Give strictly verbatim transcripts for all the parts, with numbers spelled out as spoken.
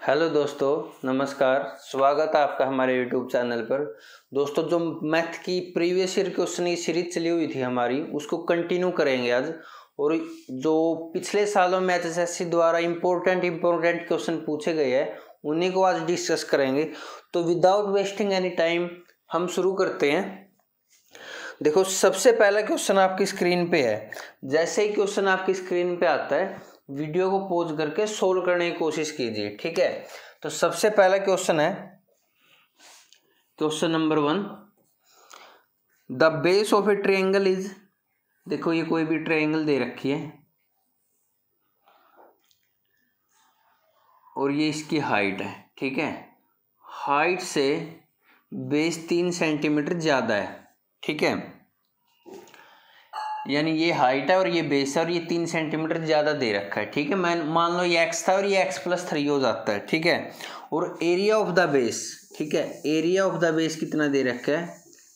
Hello दोस्तों, नमस्कार। स्वागत है आपका हमारे यूट्यूब चैनल पर। दोस्तों, जो मैथ की प्रीवियस ईयर क्वेश्चन की सीरीज चली हुई थी हमारी, उसको कंटिन्यू करेंगे आज। और जो पिछले सालों में एच एस एस सी द्वारा इम्पोर्टेंट इम्पोर्टेंट क्वेश्चन पूछे गए हैं, उन्हीं को आज डिस्कस करेंगे। तो विदाउट वेस्टिंग एनी टाइम हम शुरू करते हैं। देखो, सबसे पहला क्वेश्चन आपकी स्क्रीन पे है। जैसे ही क्वेश्चन आपकी स्क्रीन पे आता है, वीडियो को पॉज करके सोल्व करने की कोशिश कीजिए, ठीक है। तो सबसे पहला क्वेश्चन है, question number one, the base of a triangle is. देखो, ये कोई भी ट्रायंगल दे रखी है और ये इसकी हाइट है, ठीक है। हाइट से बेस तीन सेंटीमीटर ज्यादा है, ठीक है। यानी ये हाइट है और ये बेस है और ये तीन सेंटीमीटर ज्यादा दे रखा है, ठीक है। मैं मान लो ये एक्स था और ये एक्स प्लस थ्री हो जाता है, ठीक है। और एरिया ऑफ द बेस, ठीक है, एरिया ऑफ द बेस कितना दे रखा है?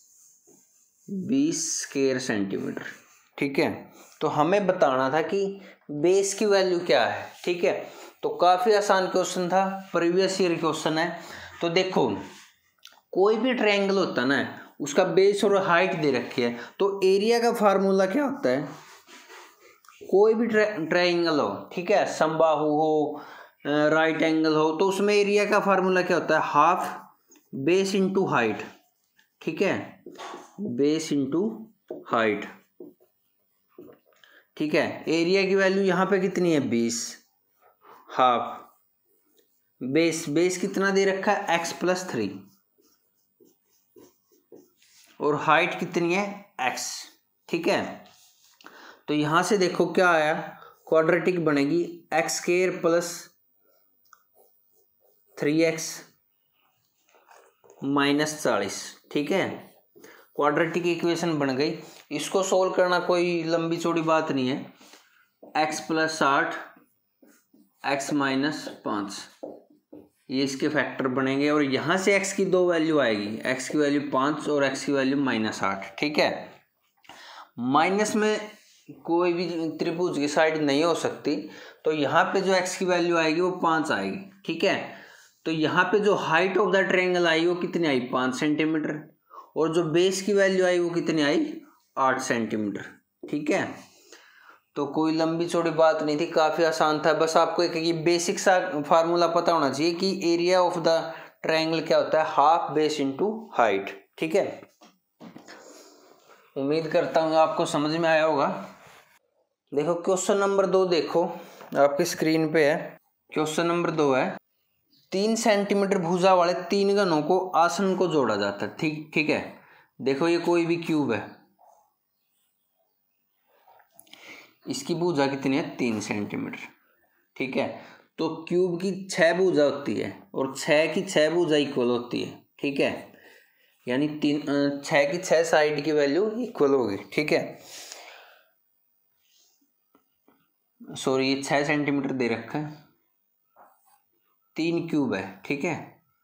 बीस स्क्वायर सेंटीमीटर, ठीक है। तो हमें बताना था कि बेस की वैल्यू क्या है, ठीक है। तो काफी आसान क्वेश्चन था, प्रीवियस ईयर क्वेश्चन है। तो देखो, कोई भी ट्रायंगल होता है ना, उसका बेस और हाइट दे रखी है, तो एरिया का फार्मूला क्या होता है? कोई भी ट्रायंगल हो, ठीक है, समबाहु हो, राइट एंगल हो, तो उसमें एरिया का फार्मूला क्या होता है? हाफ बेस इंटू हाइट, ठीक है, बेस इंटू हाइट, ठीक है। एरिया की वैल्यू यहां पे कितनी है? बीस। हाफ बेस, बेस कितना दे रखा है? X plus three. और हाइट कितनी है? x, ठीक है। तो यहां से देखो क्या आया, क्वाड्रेटिक बनेगी x square plus three x minus चालीस, ठीक है। क्वाड्रेटिक इक्वेशन बन गई। इसको सोल्व करना कोई लंबी चौड़ी बात नहीं है। x प्लस साठ, एक्स माइनस पाँच, ये इसके फैक्टर बनेंगे और यहां से x की दो वैल्यू आएगी, x की वैल्यू पाँच और x की वैल्यू माइनस आठ, ठीक है। माइनस में कोई भी त्रिभुज की साइड नहीं हो सकती, तो यहाँ पे जो x की वैल्यू आएगी वो पाँच आएगी, ठीक है। तो यहाँ पे जो हाइट ऑफ द ट्रायंगल आई वो कितनी आई? पाँच सेंटीमीटर। और जो बेस की वैल्यू आई वो कितनी आई? आठ सेंटीमीटर, ठीक है। तो कोई लंबी चौड़ी बात नहीं थी, काफी आसान था। बस आपको एक बेसिक सा फार्मूला पता होना चाहिए कि एरिया ऑफ द ट्रायंगल क्या होता है? हाफ बेस इनटू हाइट, ठीक है। उम्मीद करता हूँ आपको समझ में आया होगा। देखो, क्वेश्चन नंबर दो देखो, आपकी स्क्रीन पे है। क्वेश्चन नंबर दो है, तीन सेंटीमीटर भुजा वाले तीन घनों को आसन को जोड़ा जाता है, ठीक ठीक है। देखो, ये कोई भी क्यूब है, इसकी भुजा कितनी है? तीन सेंटीमीटर, ठीक है। तो क्यूब की छह भुजा होती है और छह की छह भुजा इक्वल होती है, ठीक है। यानी तीन छह की छह साइड की वैल्यू इक्वल होगी, ठीक है। सॉरी, ये छह सेंटीमीटर दे रखा है, तीन क्यूब है, ठीक है।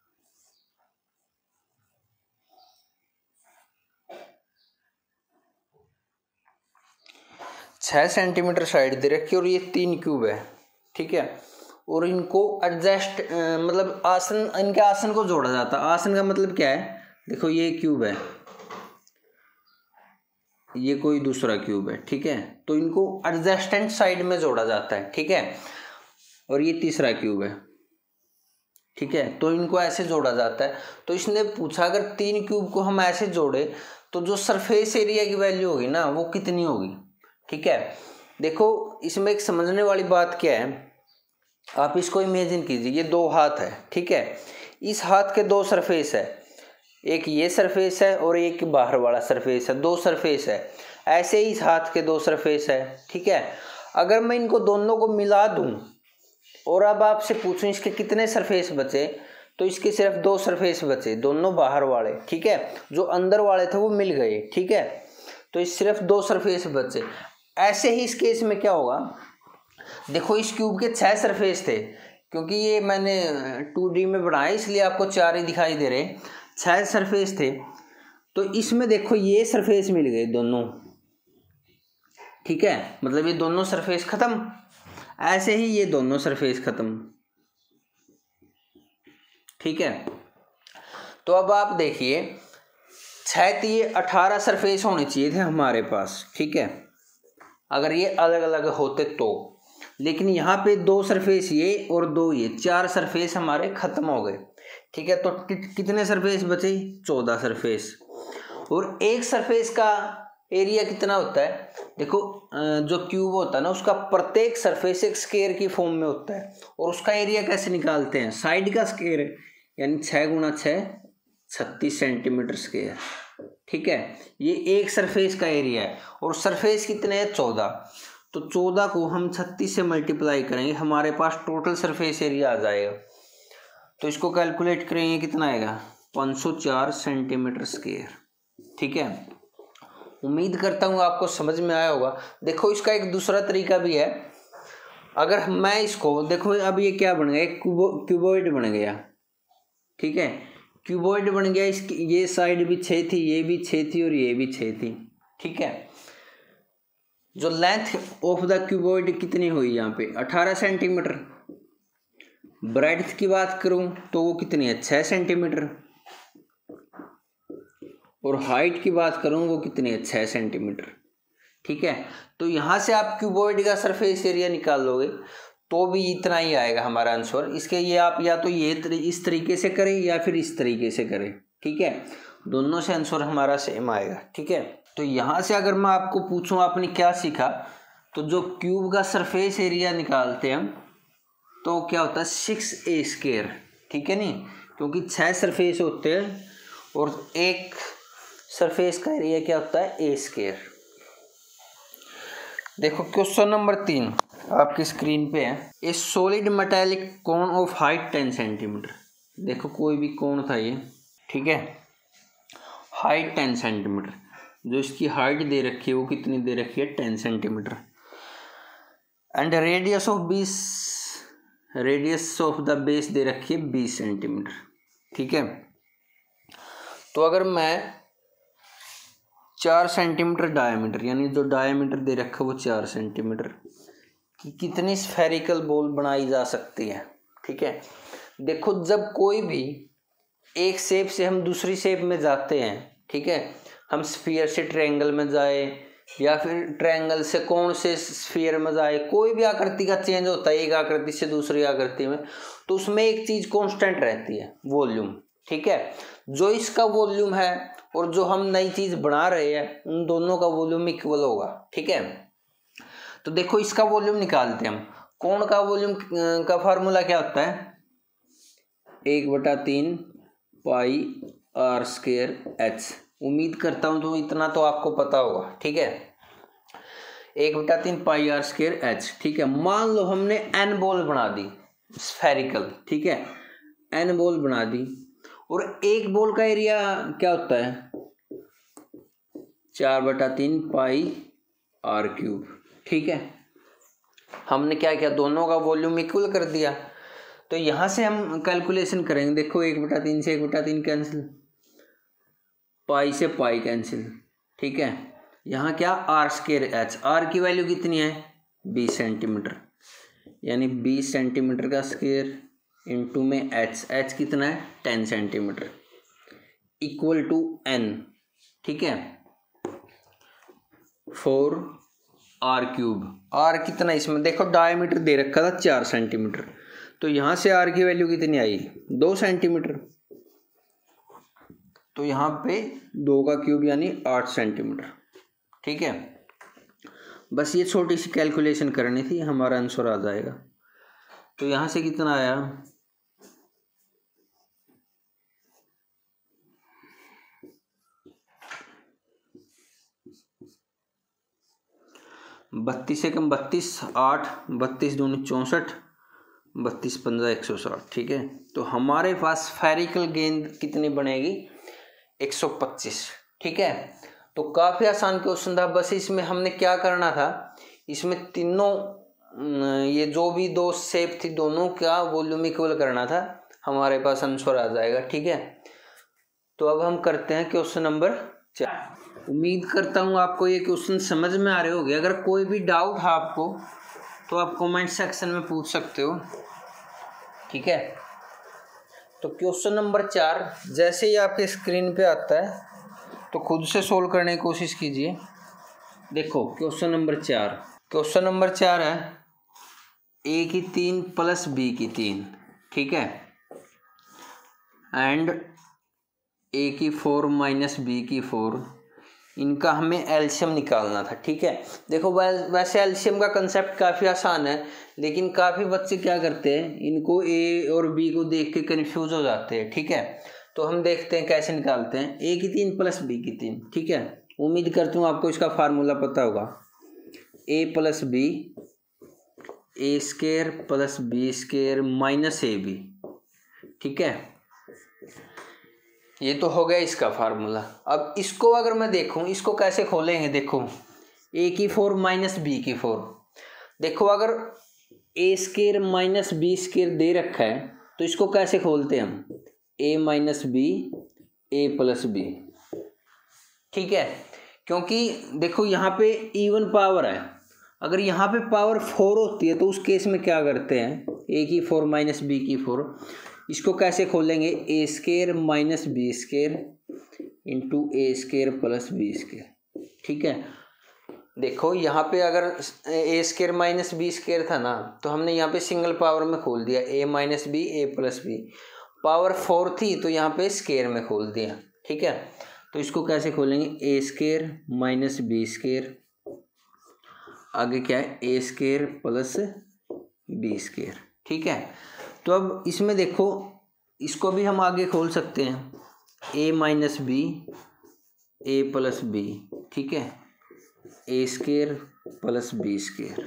छह सेंटीमीटर साइड दे रखी है और ये तीन क्यूब है, ठीक है। और इनको एडजस्ट मतलब आसन, इनके आसन को जोड़ा जाता है। आसन का मतलब क्या है? देखो, ये क्यूब है, ये कोई दूसरा क्यूब है, ठीक है। तो इनको एडजेस्टेंट साइड में जोड़ा जाता है, ठीक है। और ये तीसरा क्यूब है, ठीक है। तो इनको ऐसे जोड़ा जाता है। तो इसने पूछा, अगर तीन क्यूब को हम ऐसे जोड़े तो जो सरफेस एरिया की वैल्यू होगी ना, वो कितनी होगी, ठीक है। देखो, इसमें एक समझने वाली बात क्या है, आप इसको इमेजिन कीजिए, ये दो हाथ है, ठीक है। इस हाथ के दो सरफेस है, एक ये सरफेस है और एक बाहर वाला सरफेस है, दो सरफेस है। ऐसे ही इस हाथ के दो सरफेस है, ठीक है। अगर मैं इनको दोनों को मिला दूं और अब आपसे पूछूं इसके कितने सरफेस बचे, तो इसके सिर्फ दो सरफेस बचे, दोनों बाहर वाले, ठीक है। जो अंदर वाले थे वो मिल गए, ठीक है। तो इस सिर्फ दो सरफेस बचे। ऐसे ही इस केस में क्या होगा? देखो, इस क्यूब के छह सरफेस थे, क्योंकि ये मैंने टू डी में बनाया इसलिए आपको चार ही दिखाई दे रहे। छह सरफेस थे, तो इसमें देखो ये सरफेस मिल गए दोनों, ठीक है। मतलब ये दोनों सरफेस खत्म। ऐसे ही ये दोनों सरफेस खत्म, ठीक है। तो अब आप देखिए छह अठारह सरफेस होने चाहिए थे हमारे पास, ठीक है, अगर ये अलग अलग होते तो, लेकिन यहाँ पे दो सरफेस ये और दो ये, चार सरफेस हमारे खत्म हो गए, ठीक है। तो कि, कितने सरफेस बचे? चौदह सरफेस। और एक सरफेस का एरिया कितना होता है? देखो जो क्यूब होता है ना उसका प्रत्येक सरफेस एक स्क्वायर की फॉर्म में होता है, और उसका एरिया कैसे निकालते हैं? साइड का स्क्वायर, यानी छः गुणा छः छत्तीस सेंटीमीटर स्क्वायर, ठीक है। ये एक सरफेस का एरिया है, और सरफेस कितने हैं? चौदह। तो चौदह को हम छत्तीस से मल्टीप्लाई करेंगे, हमारे पास टोटल सरफेस एरिया आ जाएगा। तो इसको कैलकुलेट करेंगे, कितना आएगा? पाँच सौ चार सेंटीमीटर स्क्वायर, ठीक है। उम्मीद करता हूँ आपको समझ में आया होगा। देखो इसका एक दूसरा तरीका भी है, अगर मैं इसको देखो, अब ये क्या बन गया? एक क्यूबो क्यूबॉइड बन गया, ठीक है। क्यूबॉइड बन गया, इसकी ये साइड भी छः थी, ये भी छः थी, और ये भी छः थी, ठीक है। जो लेंथ ऑफ द क्यूबॉइड कितनी हुई यहाँ पे? अठारह सेंटीमीटर। ब्रेड्थ की बात करूँ तो वो कितनी है? छः सेंटीमीटर। और हाइट की बात करूँ वो कितनी है? छः सेंटीमीटर, ठीक है। तो यहाँ से आप क्यूबॉइड का सरफेस एरिया निकाल लोगे तो भी इतना ही आएगा हमारा आंसर। इसके ये आप या तो ये इस तरीके से करें या फिर इस तरीके से करें, ठीक है, दोनों से आंसर हमारा सेम आएगा, ठीक है। तो यहाँ से अगर मैं आपको पूछूं आपने क्या सीखा, तो जो क्यूब का सरफेस एरिया निकालते हैं हम तो क्या होता है? सिक्स ए स्क्वायर, ठीक है नहीं, क्योंकि छः सरफेस होते हैं और एक सरफेस का एरिया क्या होता है? A square. देखो क्वेश्चन नंबर तीन आपकी स्क्रीन पे है। A solid metallic cone of height ten centimetre. देखो कोई भी कोन था ये, ठीक है, हाइट टेन सेंटीमीटर, जो इसकी हाइट दे रखी है वो कितनी दे रखी है? Ten centimetre. And radius of बीस रेडियस ऑफ द बेस दे रखी है बीस सेंटीमीटर, ठीक है। तो अगर मैं चार सेंटीमीटर डायमीटर, यानी जो डायमीटर दे रखा है वो चार सेंटीमीटर कि कितनी स्फेरिकल बॉल बनाई जा सकती है, ठीक है। देखो जब कोई भी एक शेप से हम दूसरी शेप में जाते हैं, ठीक है, हम स्फीयर से ट्रायंगल में जाए या फिर ट्रायंगल से कोण से स्फीयर में जाए, कोई भी आकृति का चेंज होता है एक आकृति से दूसरी आकृति में, तो उसमें एक चीज कांस्टेंट रहती है, वॉल्यूम, ठीक है। जो इसका वॉल्यूम है और जो हम नई चीज बना रहे हैं उन दोनों का वॉल्यूम इक्वल होगा, ठीक है। तो देखो इसका वॉल्यूम निकालते हैं हम। कोण का वॉल्यूम का फार्मूला क्या होता है? एक बटा तीन पाई आर स्क्वायर एच। उम्मीद करता हूं तो इतना तो आपको पता होगा, ठीक है, एक बटा तीन पाई आर स्क्वायर एच, ठीक है। मान लो हमने एन बॉल बना दी स्फेरिकल, ठीक है, एन बॉल बना दी, और एक बॉल का एरिया क्या होता है? चार बटा तीन पाई आर क्यूब, ठीक है। हमने क्या किया? दोनों का वॉल्यूम इक्वल कर दिया। तो यहां से हम कैलकुलेशन करेंगे। देखो एक बटा तीन से एक बटा तीन कैंसिल, पाई से पाई कैंसिल, ठीक है। यहाँ क्या? आर स्क्वायर एच, आर की वैल्यू कितनी है? बीस सेंटीमीटर, यानी बीस सेंटीमीटर का स्क्वायर इंटू में एच, एच कितना है? Ten centimetre, equal to n, ठीक है, फोर आर क्यूब। आर कितना इसमें? देखो डायमीटर दे रखा था चार सेंटीमीटर, तो यहाँ से आर की वैल्यू कितनी आई? दो सेंटीमीटर। तो यहाँ पे दो का क्यूब यानी आठ सेंटीमीटर, ठीक है। बस ये छोटी सी कैलकुलेशन करनी थी, हमारा आंसर आ जाएगा। तो यहाँ से कितना आया? बत्तीस से कम बत्तीस, आठ, बत्तीस दूनी चौंसठ, बत्तीस पंद्रह एक सौ साठ, ठीक है। तो हमारे पास स्फेरिकल गेंद कितनी बनेगी? एक सौ पच्चीस, ठीक है। तो काफ़ी आसान क्वेश्चन था। बस इसमें हमने क्या करना था, इसमें तीनों ये जो भी दो शेप थी दोनों का वॉल्यूम इक्वल करना था, हमारे पास आंसर आ जाएगा, ठीक है। तो अब हम करते हैं क्वेश्चन नंबर चार। उम्मीद करता हूँ आपको ये क्वेश्चन समझ में आ रहे होंगे। अगर कोई भी डाउट है आपको तो आप कमेंट सेक्शन में पूछ सकते हो, ठीक है। तो क्वेश्चन नंबर चार जैसे ही आपके स्क्रीन पे आता है तो खुद से सोल्व करने की कोशिश कीजिए। देखो क्वेश्चन नंबर चार क्वेश्चन नंबर चार है ए की तीन प्लस बी की तीन, ठीक है, एंड ए की फोर माइनस बी की फोर, इनका हमें एलसीएम निकालना था, ठीक है। देखो वैसे एलसीएम का कंसेप्ट काफ़ी आसान है, लेकिन काफ़ी बच्चे क्या करते हैं, इनको ए और बी को देख के कंफ्यूज हो जाते हैं, ठीक है। तो हम देखते हैं कैसे निकालते हैं। ए की तीन प्लस बी की तीन, ठीक है। उम्मीद करता हूँ आपको इसका फार्मूला पता होगा। A plus b, a square plus b square minus a b, ठीक है। ये तो हो गया इसका फार्मूला। अब इसको अगर मैं देखूं, इसको कैसे खोलेंगे, देखो ए की फोर माइनस बी की फोर। देखो अगर a square minus b square दे रखा है तो इसको कैसे खोलते हैं हम, a minus b a plus b, ठीक है। क्योंकि देखो यहाँ पे इवन पावर है, अगर यहाँ पे पावर फोर होती है तो उस केस में क्या करते हैं, ए की फोर माइनस बी की फोर, इसको कैसे खोलेंगे, a square minus b square into a square plus b square, ठीक है। देखो यहाँ पे अगर a square minus b square था ना, तो हमने यहाँ पे सिंगल पावर में खोल दिया, a minus b a plus b. Power four थी तो यहाँ पे स्केयर में खोल दिया, ठीक है। तो इसको कैसे खोलेंगे, a square minus b square, आगे क्या है, a square plus b square, ठीक है। तो अब इसमें देखो इसको भी हम आगे खोल सकते हैं, a minus b a plus b, ठीक है, a square plus b square.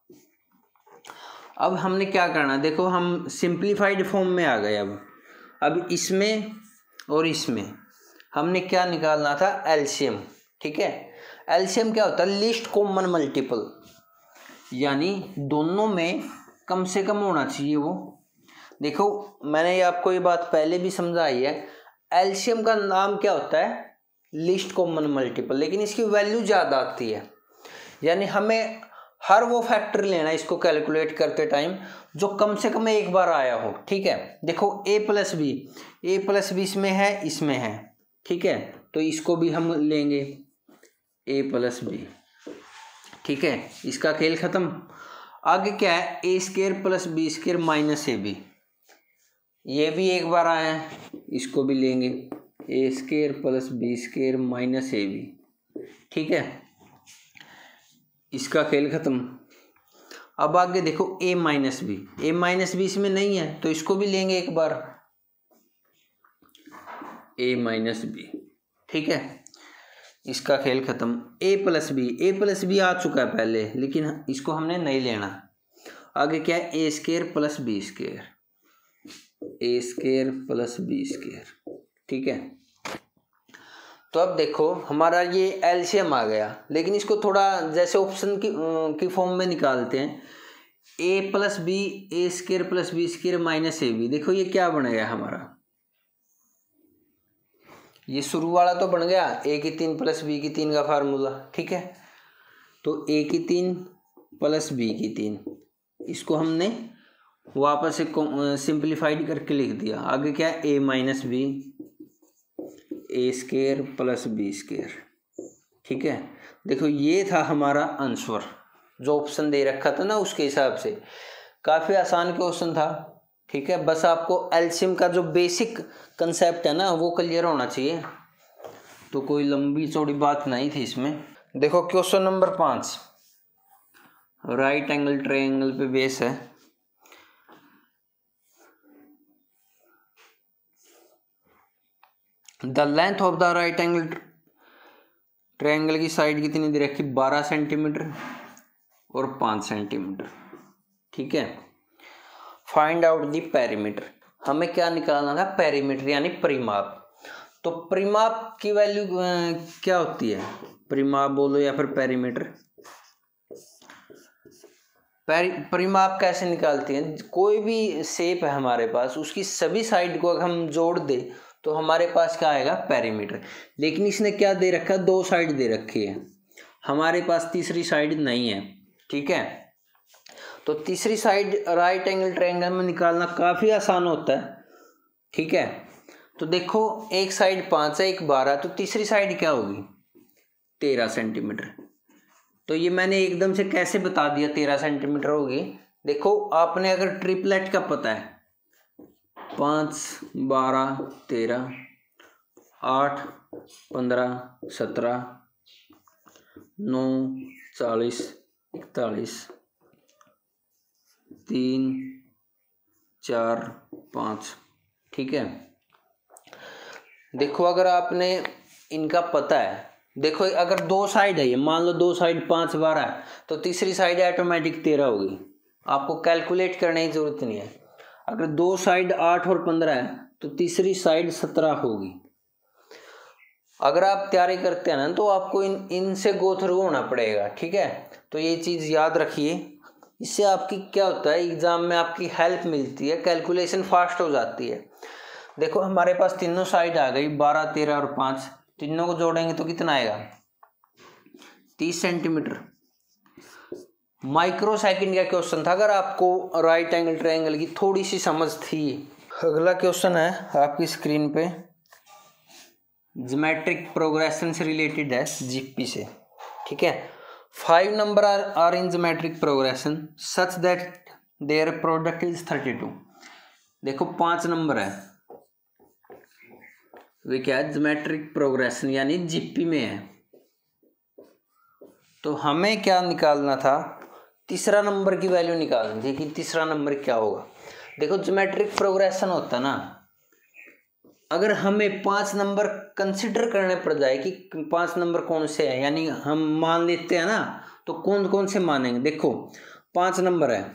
अब हमने क्या करना, देखो हम सिंप्लीफाइड फॉर्म में आ गए। अब अब इसमें और इसमें हमने क्या निकालना था, एलसीएम, ठीक है। एलसीएम क्या होता है, लीस्ट कॉमन मल्टीपल, यानी दोनों में कम से कम होना चाहिए वो। देखो मैंने आपको ये बात पहले भी समझाई है, एलसीएम का नाम क्या होता है, लीस्ट कॉमन मल्टीपल, लेकिन इसकी वैल्यू ज़्यादा आती है। यानी हमें हर वो फैक्टर लेना है इसको कैलकुलेट करते टाइम जो कम से कम एक बार आया हो, ठीक है। देखो a plus b, a plus b इसमें है इसमें है, ठीक है, तो इसको भी हम लेंगे ए प्लस बी, ठीक है। इसका खेल खत्म। आगे क्या है, a square plus b square minus a b, ये भी एक बार आया है, इसको भी लेंगे a square plus b square minus a b, ठीक है। इसका खेल खत्म। अब आगे देखो a minus b, a minus b इसमें नहीं है तो इसको भी लेंगे एक बार, ए माइनस बी, ठीक है। इसका खेल खत्म। A plus b, a plus b आ चुका है पहले, लेकिन इसको हमने नहीं लेना। आगे क्या है, a square plus b square, a square plus b square, ठीक है। तो अब देखो हमारा ये एलसीएम आ गया, लेकिन इसको थोड़ा जैसे ऑप्शन की की फॉर्म में निकालते हैं, a plus b a square plus b square minus a b. देखो ये क्या बन गया हमारा, ये शुरू वाला तो बन गया ए की तीन प्लस बी की तीन का फार्मूला, ठीक है। तो ए की तीन प्लस बी की तीन, इसको हमने वापस से सिंप्लीफाइड करके लिख दिया। आगे क्या है, a minus b a square plus b square, ठीक है। देखो ये था हमारा आंसर, जो ऑप्शन दे रखा था ना उसके हिसाब से। काफ़ी आसान क्वेश्चन था, ठीक है। बस आपको एलसीएम का जो बेसिक कंसेप्ट है ना वो क्लियर होना चाहिए, तो कोई लंबी चौड़ी बात नहीं थी इसमें। देखो क्वेश्चन नंबर पाँच, राइट एंगल ट्रायंगल पे बेस है। The length of the right angle triangle की साइड कितनी दे रखी, बारह सेंटीमीटर और पाँच सेंटीमीटर, ठीक है। फाइंड आउट द पेरीमीटर, हमें क्या निकालना था, पेरीमीटर यानी परिमाप। तो परिमाप की वैल्यू क्या होती है, परिमाप बोलो या फिर पेरीमीटर। परिमाप कैसे निकालते हैं, कोई भी शेप है हमारे पास, उसकी सभी साइड को अगर हम जोड़ दे तो हमारे पास क्या आएगा, पेरीमीटर। लेकिन इसने क्या दे रखा है, दो साइड दे रखी है, हमारे पास तीसरी साइड नहीं है, ठीक है। तो तीसरी साइड राइट एंगल ट्रायंगल में निकालना काफ़ी आसान होता है, ठीक है। तो देखो एक साइड पाँच है, एक बारह, तो तीसरी साइड क्या होगी? तेरह सेंटीमीटर। तो ये मैंने एकदम से कैसे बता दिया तेरह सेंटीमीटर होगी? देखो आपने अगर ट्रिपलेट का पता है, पाँच बारह तेरह, आठ पंद्रह सत्रह, नौ चालीस, इकतालीस, तीन चार पाँच, ठीक है। देखो अगर आपने इनका पता है, देखो अगर दो साइड है, ये मान लो दो साइड पाँच बारह है, तो तीसरी साइड ऑटोमेटिक तेरह होगी, आपको कैलकुलेट करने की जरूरत नहीं है। अगर दो साइड आठ और पंद्रह है तो तीसरी साइड सत्रह होगी। अगर आप तैयारी करते हैं ना तो आपको इन इनसे गो थ्रू होना पड़ेगा, ठीक है। तो ये चीज़ याद रखिए, इससे आपकी क्या होता है, एग्जाम में आपकी हेल्प मिलती है, कैलकुलेशन फास्ट हो जाती है। देखो हमारे पास तीनों साइड आ गई, बारह तेरह और पाँच, तीनों को जोड़ेंगे तो कितना आएगा? तीस सेंटीमीटर। माइक्रो सेकंड का क्वेश्चन था, अगर आपको राइट एंगल ट्रायंगल की थोड़ी सी समझ थी। अगला क्वेश्चन है आपकी स्क्रीन पे, ज्योमेट्रिक प्रोग्रेशन से रिलेटेड है, जीपी से, ठीक है। Five number are are in geometric progression such that their product is thirty two. देखो पांच नंबर है, वे क्या है? ज्योमेट्रिक प्रोग्रेशन यानी जीपी में है। तो हमें क्या निकालना था? तीसरा नंबर की वैल्यू निकालनी थी कि तीसरा नंबर क्या होगा। देखो ज्योमेट्रिक प्रोग्रेशन होता ना, अगर हमें पांच नंबर कंसिडर करने पड़ जाए कि पांच नंबर कौन से हैं, यानी हम मान लेते हैं ना, तो कौन कौन से मानेंगे? देखो पांच नंबर है,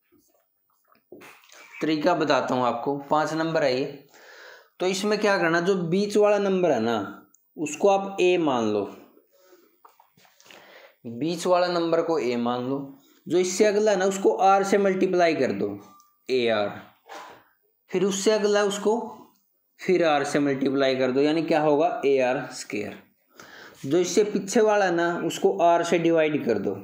तरीका बताता हूं आपको। पांच नंबर है ये, तो इसमें क्या करना, जो बीच वाला नंबर है ना उसको आप ए मान लो, बीच वाला नंबर को ए मान लो। जो इससे अगला है ना उसको आर से मल्टीप्लाई कर दो, ए आर। फिर उससे अगला उसको फिर आर से मल्टीप्लाई कर दो, यानी क्या होगा? A r square. जो इससे पीछे वाला है ना उसको आर से डिवाइड कर दो।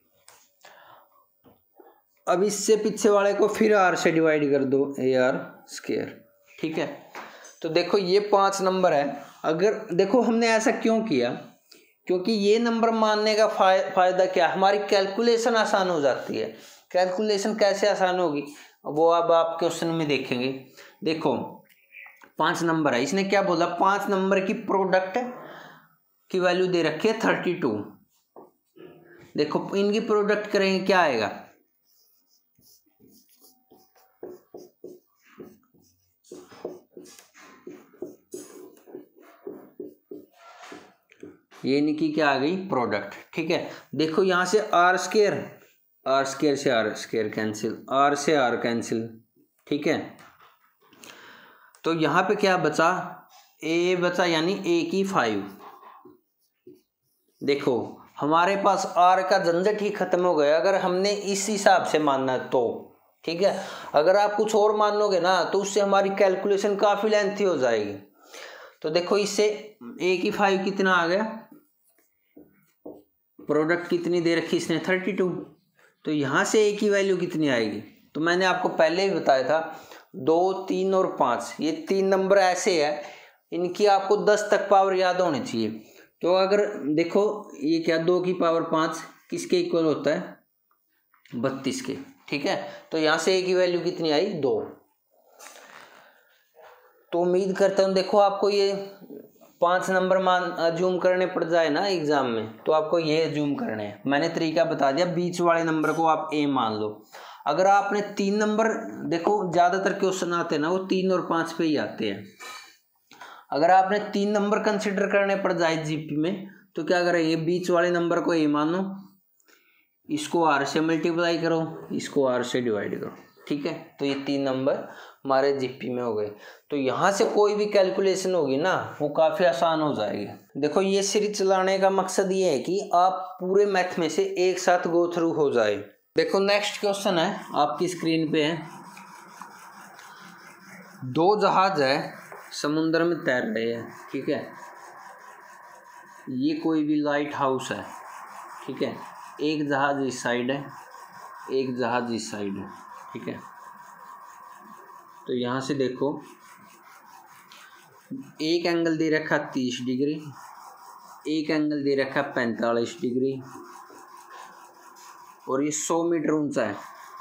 अब इससे पीछे वाले को फिर आर से डिवाइड कर दो, ए आर स्क्वायर, ठीक है। तो देखो ये पांच नंबर है। अगर देखो हमने ऐसा क्यों किया, क्योंकि ये नंबर मानने का फायदा क्या, हमारी कैलकुलेशन आसान हो जाती है। कैलकुलेशन कैसे आसान होगी वो अब आप क्वेश्चन में देखेंगे। देखो पांच नंबर है, इसने क्या बोला, पांच नंबर की प्रोडक्ट की वैल्यू दे रखी है थर्टी टू। देखो इनकी प्रोडक्ट करेंगे क्या आएगा? ये इनकी क्या आ गई? प्रोडक्ट, ठीक है। देखो यहां से आर स्क्वायर, आर स्क्वायर से आर स्क्वायर कैंसिल, आर से आर कैंसिल, ठीक है। तो यहां पे क्या बचा? ए बचा, यानी ए की फाइव। देखो हमारे पास आर का झंझट ही खत्म हो गया अगर हमने इस हिसाब से मानना तो, ठीक है। अगर आप कुछ और मानोगे ना तो उससे हमारी कैलकुलेशन काफी लेंथी हो जाएगी। तो देखो इससे ए की फाइव कितना आ गया? प्रोडक्ट कितनी दे रखी इसने? Thirty two. तो यहां से ए की वैल्यू कितनी आएगी? तो मैंने आपको पहले ही बताया था, दो तीन और पाँच, ये तीन नंबर ऐसे है इनकी आपको दस तक पावर याद होनी चाहिए। तो अगर देखो ये क्या, दो की पावर पाँच किसके इक्वल होता है? बत्तीस के, ठीक है। तो यहां से ए की वैल्यू कितनी आई? दो। तो उम्मीद करता हूं देखो आपको ये पांच नंबर मान अज्यूम करने पड़ जाए ना एग्जाम में, तो आपको ये अज्यूम करने हैं। मैंने तरीका बता दिया, बीच वाले नंबर को आप ए मान लो। अगर आपने तीन नंबर, देखो ज्यादातर क्वेश्चन आते हैं ना वो तीन और पांच पे ही आते हैं। अगर आपने तीन नंबर कंसिडर करने पड़ जाए जीपी में तो क्या करेंगे? बीच वाले नंबर को ए मानो, इसको आर से मल्टीप्लाई करो, इसको आर से डिवाइड करो, ठीक है। तो ये तीन नंबर हमारे जीपी में हो गए। तो यहाँ से कोई भी कैलकुलेशन होगी ना वो काफ़ी आसान हो जाएगी। देखो ये सीरीज चलाने का मकसद ये है कि आप पूरे मैथ में से एक साथ गो थ्रू हो जाए। देखो नेक्स्ट क्वेश्चन है आपकी स्क्रीन पे है, दो जहाज है समुद्र में तैर रहे हैं, ठीक है। ये कोई भी लाइट हाउस है, ठीक है। एक जहाज इस साइड है, एक जहाज इस साइड है, ठीक है। तो यहाँ से देखो एक एंगल दे रखा तीस डिग्री, एक एंगल दे रखा पैंतालीस डिग्री, और ये सौ मीटर ऊंचा है।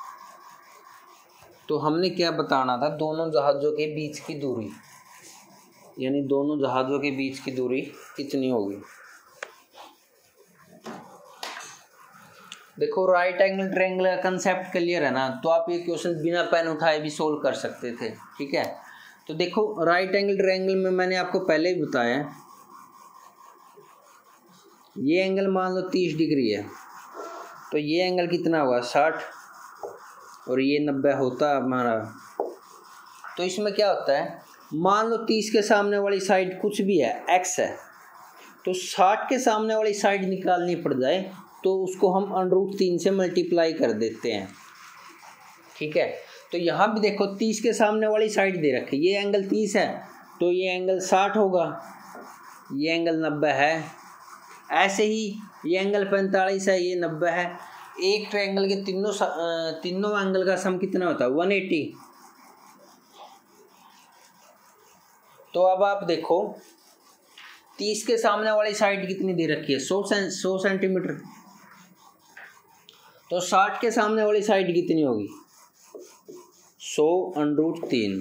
तो हमने क्या बताना था, दोनों जहाज़ों के बीच की दूरी, यानी दोनों जहाज़ों के बीच की दूरी कितनी होगी। देखो राइट एंगल ट्रायंगल का कंसेप्ट क्लियर है ना, तो आप ये क्वेश्चन बिना पेन उठाए भी सोल्व कर सकते थे, ठीक है। तो देखो राइट एंगल ट्रायंगल में मैंने आपको पहले ही बताया, ये एंगल मान लो तीस डिग्री है, तो ये एंगल कितना होगा साठ, और ये नब्बे होता है हमारा। तो इसमें क्या होता है, मान लो तीस के सामने वाली साइड कुछ भी है, एक्स है, तो साठ के सामने वाली साइड निकालनी पड़ जाए तो उसको हम अंडर रूट तीन से मल्टीप्लाई कर देते हैं, ठीक है। तो यहाँ भी देखो तीस के सामने वाली साइड दे रखी, ये एंगल तीस है तो ये एंगल साठ होगा, ये एंगल नब्बे है। ऐसे ही ये एंगल पैंतालीस है, ये नब्बे है। एक ट्रायंगल के तीनों तीनों एंगल का सम कितना होता है, एक सौ अस्सी। तो अब आप देखो तीस के सामने वाली साइड कितनी दे रखी है, सौ सौ सेंटीमीटर। तो साठ के सामने वाली साइड कितनी होगी, सौ अंडर रूट तीन।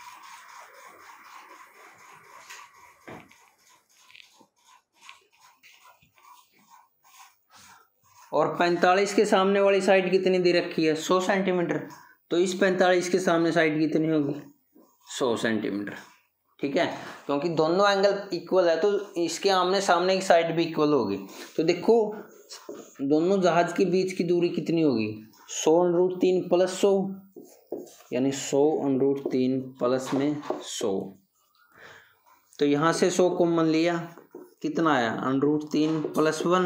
और पैंतालीस के सामने वाली साइड कितनी दे रखी है, सौ सेंटीमीटर। तो इस पैंतालीस के सामने साइड कितनी होगी, सौ सेंटीमीटर, ठीक है। क्योंकि दोनों एंगल इक्वल है तो इसके आमने सामने की साइड भी इक्वल होगी। तो देखो दोनों जहाज के बीच की दूरी कितनी होगी, सौ अंडर रूट तीन प्लस सौ, यानी सौ अंडर रूट तीन प्लस में सौ। तो यहाँ से सौ कॉमन लिया, कितना आया, अंडर रूट तीन प्लस वन,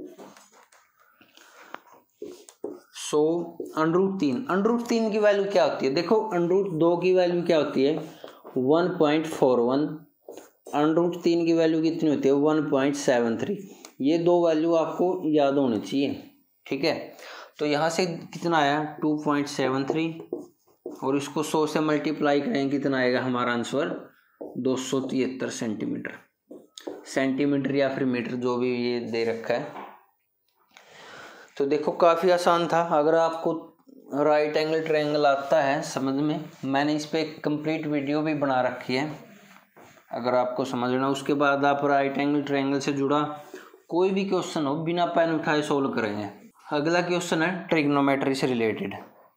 सौ अंडर रूट तीन। अंडर रूट तीन की वैल्यू क्या होती है, देखो अंडर रूट दो की वैल्यू क्या होती है, one point four one. Under root तीन की वैल्यू कितनी होती है, वन पॉइंट सेवन थ्री। ये दो वैल्यू आपको याद होनी चाहिए, ठीक है। तो यहाँ से कितना आया, टू पॉइंट सेवन थ्री, और इसको सौ से मल्टीप्लाई करेंगे कितना आएगा हमारा आंसर, दो सौ तिहत्तर सेंटीमीटर। सेंटीमीटर या फिर मीटर जो भी ये दे रखा है। तो देखो काफ़ी आसान था। अगर आपको राइट एंगल ट्रायंगल आता है समझ में, मैंने इस पर एक कंप्लीट वीडियो भी बना रखी है, अगर आपको समझना। उसके बाद आप राइट एंगल ट्रायंगल से जुड़ा कोई भी क्वेश्चन हो बिना पेन उठाए सोल्व करेंगे। अगला क्वेश्चन है ट्रिग्नोमेट्री से रिलेटेड।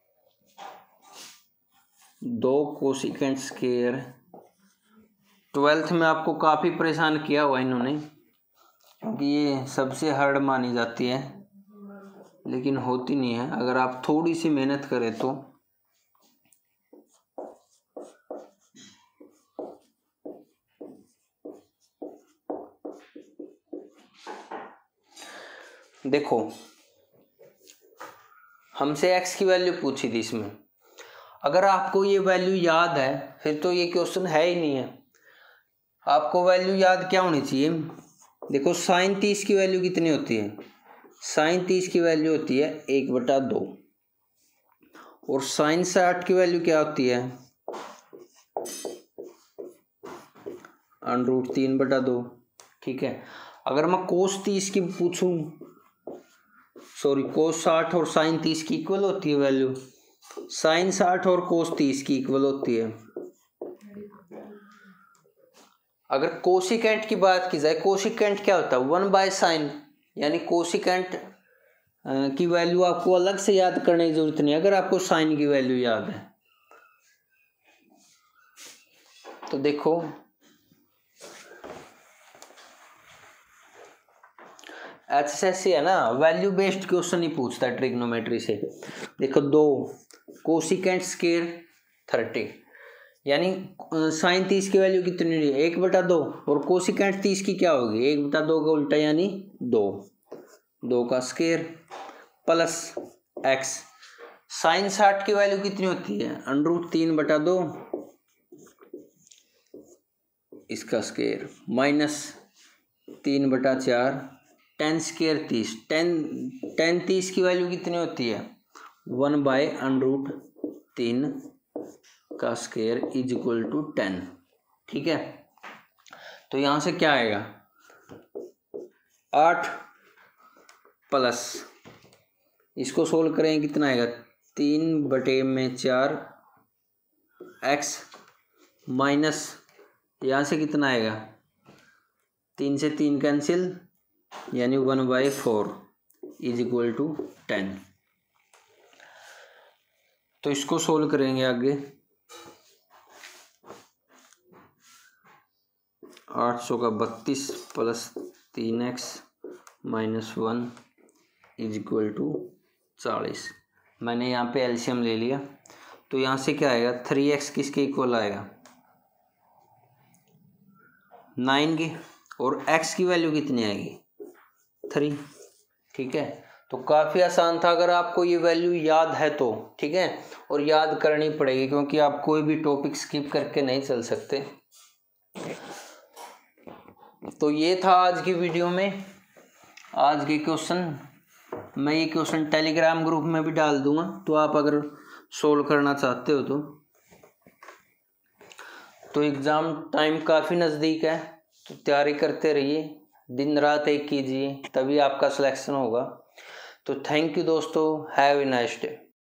दो कोसिकेंट स्क्वायर, ट्वेल्थ में आपको काफ़ी परेशान किया हुआ इन्होंने, क्योंकि ये सबसे हार्ड मानी जाती है लेकिन होती नहीं है। अगर आप थोड़ी सी मेहनत करें तो देखो हमसे x की वैल्यू पूछी थी इसमें। अगर आपको ये वैल्यू याद है फिर तो ये क्वेश्चन है ही नहीं है। आपको वैल्यू याद क्या होनी चाहिए, देखो साइन तीस की वैल्यू कितनी होती है, साइन तीस की वैल्यू होती है एक बटा दो, और साइन साठ की वैल्यू क्या होती है, अंडर रूट तीन बटा दो, ठीक है। अगर मैं कोस तीस की पूछूं, सॉरी कोस साठ और साइन तीस की इक्वल होती है वैल्यू, साइन साठ और कोस तीस की इक्वल होती है। अगर कोसिकेंट की बात की जाए, कोसिकेंट क्या होता है, वन बाय साइन, यानी कोसिकेंट की वैल्यू आपको अलग से याद करने की जरूरत नहीं, अगर आपको साइन की वैल्यू याद है। तो देखो एच एस एस सी है ना, वैल्यू बेस्ड क्वेश्चन ही पूछता है ट्रिग्नोमेट्री से। देखो दो कोसिकेंट स्क्वायर थर्टी, यानी साइन तीस की वैल्यू कितनी है, एक बटा दो, और कोसिकेंट तीस की क्या होगी, एक बटा दो का उल्टा यानी दो, दो का स्क्वायर प्लस एक्स। साइन साठ की वैल्यू कितनी होती है, अंडर रूट तीन बटा दो, इसका स्क्वायर माइनस तीन बटा चार, टेन स्क्वायर तीस। टेन टेन तीस की वैल्यू कितनी होती है, वन बाय अंडर रूट तीन का square is equal to ten, ठीक है। तो यहाँ से क्या आएगा, आठ प्लस, इसको सोल्व करें कितना आएगा, तीन बटे में चार एक्स माइनस यहाँ से कितना आएगा, तीन से तीन कैंसिल यानी one by four is equal to ten. तो इसको सोल्व करेंगे आगे, आठ सौ का बत्तीस प्लस तीन x minus one is equal to चालीस। मैंने यहाँ पे एलसीएम ले लिया, तो यहाँ से क्या आएगा, थ्री एक्स किसके इक्वल आएगा, नाइन की, और एक्स की वैल्यू कितनी आएगी, थ्री। ठीक है, तो काफ़ी आसान था अगर आपको ये वैल्यू याद है तो, ठीक है, और याद करनी पड़ेगी क्योंकि आप कोई भी टॉपिक स्किप करके नहीं चल सकते। तो ये था आज की वीडियो में आज के क्वेश्चन। मैं ये क्वेश्चन टेलीग्राम ग्रुप में भी डाल दूंगा, तो आप अगर सोल्व करना चाहते हो तो तो एग्ज़ाम टाइम काफ़ी नज़दीक है, तो तैयारी करते रहिए, दिन रात एक कीजिए, तभी आपका सिलेक्शन होगा। तो थैंक यू दोस्तों, हैव ए नाइस डे।